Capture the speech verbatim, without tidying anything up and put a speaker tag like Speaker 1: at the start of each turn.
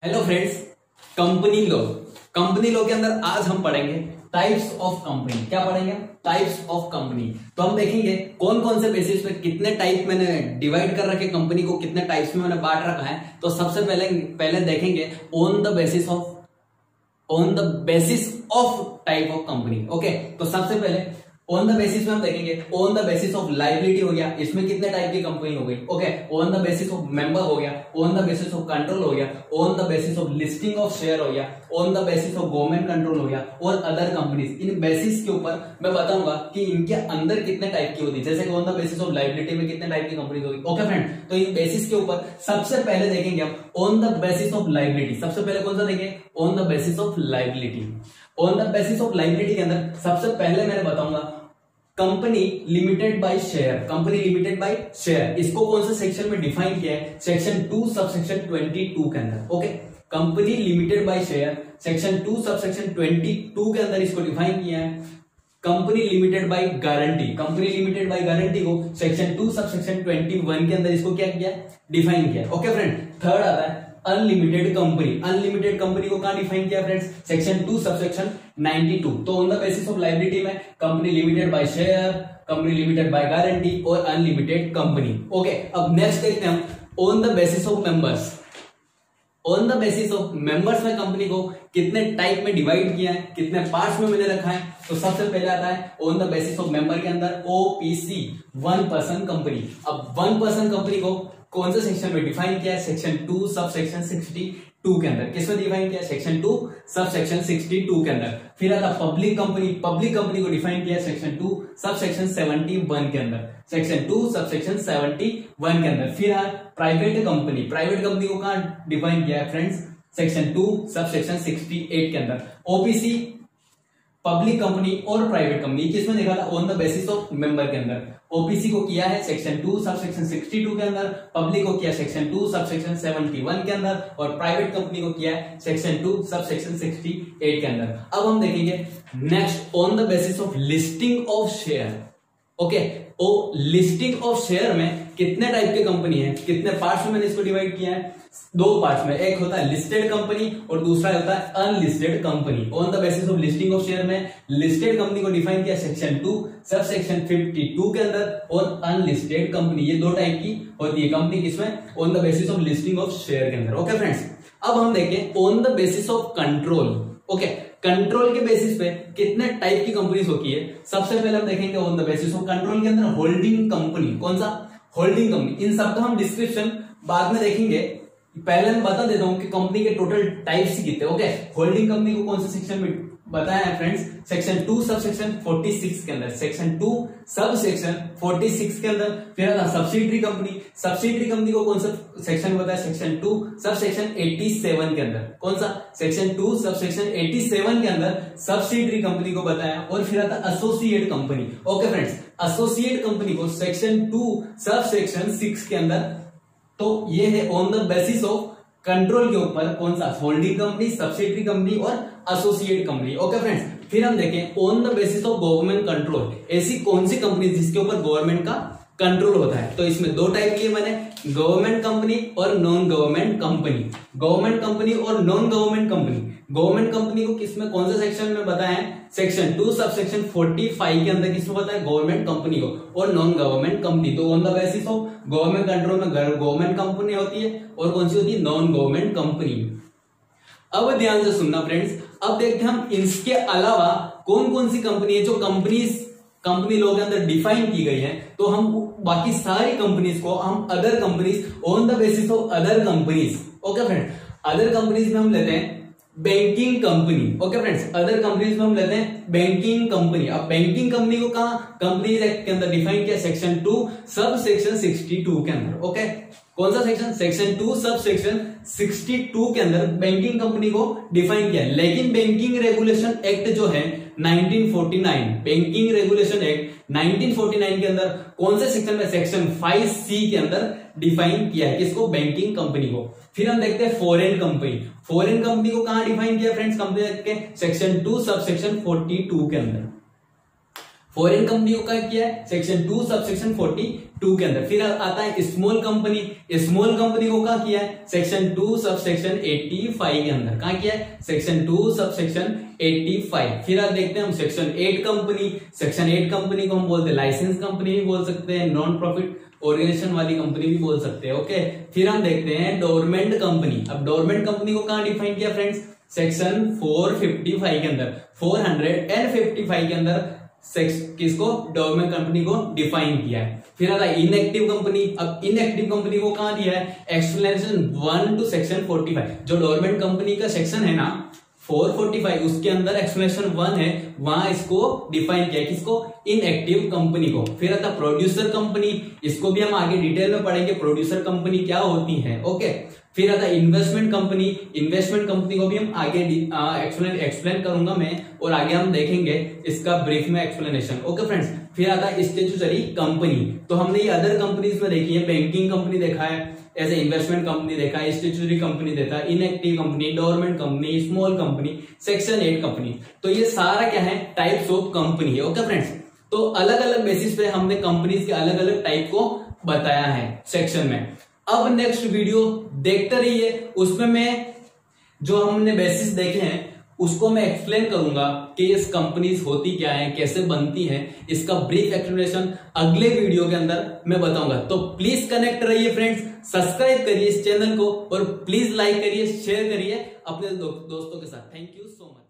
Speaker 1: Hello friends, company law company law के अंदर आज हम पढ़ेंगे टाइप्स ऑफ कंपनी। क्या पढ़ेंगे? Types of company. तो हम देखेंगे कौन कौन से बेसिस पे कितने टाइप मैंने डिवाइड कर रखे कंपनी को, कितने टाइप्स में मैंने बांट रखा है। तो सबसे पहले पहले देखेंगे on the basis of on the basis of type of company. Okay, तो सबसे पहले ऑन द बेसिस में हम देखेंगे on the basis of liability हो गया, इसमें कितने टाइप की कंपनी हो गई। Okay, on the basis of member हो गया, on the basis of control हो गया, on the basis of listing of share हो गया, on the basis of government control हो गया और अदर कंपनीज। इन बेसिस के ऊपर मैं बताऊंगा कि इनके अंदर कितने टाइप की होती है। जैसे कि on the basis of liability में कितने टाइप की कंपनी होगी। ओके फ्रेंड, तो इन बेसिस के ऊपर सबसे पहले देखेंगे हम on the basis of liability. सबसे पहले कौन सा देंगे? On the basis of liability. On the basis of liability के अंदर सबसे पहले मैंने बताऊंगा company limited by share. Company limited by share, इसको कौन से सेक्शन में डिफाइन किया है? Section two sub section twenty two के अंदर। Okay, company limited by share section two sub section twenty two के अंदर इसको डिफाइन किया है। Company limited by guarantee, company limited by guarantee को section two sub section twenty one के अंदर इसको क्या किया? डिफाइन किया। ओके फ्रेंड, थर्ड आता है अनलिमिटेड कंपनी। अनलिमिटेड कंपनी को कहां डिफाइन किया friends? Section two subsection ninety two. तो on the basis of liability में company limited by share, company limited by guarantee और अनलिमिटेड कंपनी। ओके, अब नेक्स्ट देखते हैं हम on the basis of members. On the basis of members में company को कितने टाइप में डिवाइड किया है, कितने पार्ट्स में मैंने रखा है। तो सबसे पहले आता है on the basis of member के अंदर ओपीसी, वन पर्सन कंपनी। अब वन पर्सन कंपनी को कौन से सेक्शन में डिफाइन किया है? Section two sub section sixty two के अंदर। किसमें डिफाइन किया? Section two sub section sixty two के अंदर। फिर आता पब्लिक कंपनी। पब्लिक कंपनी को डिफाइन किया section two sub section seventy one के अंदर। Section two sub section seventy one के अंदर। फिर है प्राइवेट कंपनी। प्राइवेट कंपनी को कहां डिफाइन किया है friends? Section two sub section sixty eight के अंदर। ओपीसी, पब्लिक कंपनी और प्राइवेट कंपनी किसमें देखा था? On the basis of member के अंदर। ओपीसी को किया है section two sub section sixty two के अंदर, पब्लिक को किया section two sub section seventy one के अंदर और प्राइवेट कंपनी को किया है section two sub section sixty eight के अंदर। अब हम देखेंगे next on the basis of listing of share. Okay, O listing of share में कितने टाइप की कंपनी है, कितने पार्ट्स में मैंने इसको डिवाइड किया है? दो पार्ट्स में। एक होता है लिस्टेड कंपनी और दूसरा होता है unlisted company. On the basis of listing of share में लिस्टेड कंपनी को डिफाइन किया section two sub section fifty two के अंदर और अनलिस्टेड कंपनी, ये दो टाइप की होती है कंपनी। किसमें? On the basis of listing of share के अंदर। ओके फ्रेंड्स, अब हम देखें on the basis of control. Okay, control के बेसिस पे कितने टाइप की कंपनीज होती है। सबसे पहले हम देखेंगे on the basis of control के अंदर होल्डिंग कंपनी। कौन सा? Holding company. इन सब का हम डिस्क्रिप्शन बाद में देखेंगे, पहले मैं बता देता हूं कि कंपनी के टोटल टाइप्स कितने। ओके, होल्डिंग कंपनी को कौन से सेक्शन में बताया है friends? Section two sub section forty six के अंदर। Section two sub section forty six के अंदर। फिर आता सब्सिडरी कंपनी। सब्सिडरी कंपनी को कौन सा सेक्शन बताया? Section two sub section eighty seven के अंदर। कौन सा? Section two sub section eighty seven के अंदर सब्सिडरी कंपनी को बताया। और फिर आता associate company. Okay friends, associate company को section two sub section six के अंदर। तो ये है on the basis of control के ऊपर कौन सा? होल्डिंग कंपनी, सब्सिडरी कंपनी और एसोसिएट कंपनी। ओके फ्रेंड्स, फिर हम देखें on the basis of government control. ऐसी कौन सी कंपनी जिसके ऊपर गवर्नमेंट का कंट्रोल होता है। तो इसमें दो टाइप लिए मैंने, गवर्नमेंट कंपनी और non government company. Government company और non government company. Government company को किसमें कौन से सेक्शन में बताया है? Section two sub section forty five के अंदर किसमें बताया? गवर्नमेंट कंपनी को और नॉन गवर्नमेंट कंपनी। तो on the basis of government control में गवर्नमेंट कंपनी होती है और कौन सी होती है? Non government company. अब ध्यान से सुनना फ्रेंड्स, अब देखते हैं हम इसके अलावा कौन कौन सी कंपनी है जो कंपनीज कंपनी लॉ के अंदर डिफाइन की गई है। तो हम बाकी सारी कंपनीज को हम other companies on the basis of other companies. Okay friend, other companies में हम लेते हैं banking company. Okay friends, other companies में हम लेते हैं बैंकिंग कंपनी। अब बैंकिंग कंपनी को कहां कंपनीज एक्ट के अंदर डिफाइन किया? Section two sub section sixty two के अंदर। ओके, कौन सा section? Section two sub section sixty two के अंदर बैंकिंग कंपनी को डिफाइन किया। लेकिन बैंकिंग रेगुलेशन एक्ट जो है nineteen forty nine, banking regulation act nineteen forty nine के अंदर कौन से सेक्शन में? सेक्शन फाइव सी के अंदर डिफाइन किया है। किसको? बैंकिंग कंपनी को। फिर हम देखते हैं फॉरेन कंपनी। फॉरेन कंपनी को कहां डिफाइन किया फ्रेंड्स? कंपनी के section two sub section forty two के अंदर। फॉरेन कंपनी को क्या किया है section two sub section forty two के अंदर। फिर आता है स्मॉल कंपनी, स्मॉल कंपनी को क्या किया है section two sub section eighty five के अंदर। कहा किया है section two sub section eighty five. फिर आप देखते हैं हम section eight company, section eight company को हम बोलते हैं लाइसेंस कंपनी भी बोल सकते हैं, नॉन प्रॉफिट ऑर्गेनाइजेशन वाली कंपनी भी बोल सकते हैं। ओके, फिर हम देखते हैं डोरमेंट कंपनी। अब डोरमेंट कंपनी को कहां डिफाइन किया friends, section four fifty five के अंदर, फोर फिफ्टी फाइव के अंदर सेक्स किसको डोरमेंट कंपनी को डिफाइन किया है। फिर आता है इनएक्टिव कंपनी। अब इनएक्टिव कंपनी को कहां दिया है explanation one two section forty five. जो डोरमेंट कंपनी का सेक्शन है ना फोर फोर्टी फाइव, उसके अंदर एक्सप्लेनेशन वन है, वहां इसको डिफाइन किया है किसको इनएक्टिव कंपनी को। फिर आता प्रोड्यूसर कंपनी, इसको भी हम आगे डिटेल में पढ़ेंगे प्रोड्यूसर कंपनी क्या होती है। ओके, फिर आता इन्वेस्टमेंट कंपनी, इन्वेस्टमेंट कंपनी को भी हम आगे एक्सप्लेन एक्सप्लेन करूंगा मैं, और आगे हम देखेंगे इसका ब्रीफ में एक्सप्लेनेशन। ओके फ्रेंड्स, फिर आता है स्टैट्यूटरी कंपनी। तो हमने ये अदर कंपनीज में देखी है, बैंकिंग कंपनी देखा है, ऐसे इन्वेस्टमेंट कंपनी देखा है, स्टैट्यूटरी कंपनी देखा है, inactive company, dormant company, small company, section eight company. तो ये सारा क्या है टाइप्स ऑफ कंपनी है। ओके फ्रेंड्स, तो अलग अलग बेसिस पे हमने कंपनीज के अलग अलग टाइप को बताया है सेक्शन में। अब नेक्स्ट वीडियो देखते रहिए, उसमें मैं जो हमने बेसिस देखे हैं उसको मैं एक्सप्लेन करूंगा कि इस कंपनीज होती क्या है, कैसे बनती हैं, इसका ब्रीफ एक्सप्लेनेशन अगले वीडियो के अंदर मैं बताऊंगा। तो प्लीज कनेक्ट रहिए फ्रेंड्स, सब्सक्राइब करिए इस चैनल को, और प्लीज लाइक करिए, शेयर करिए अपने दो, दोस्तों के साथ। Thank you so much.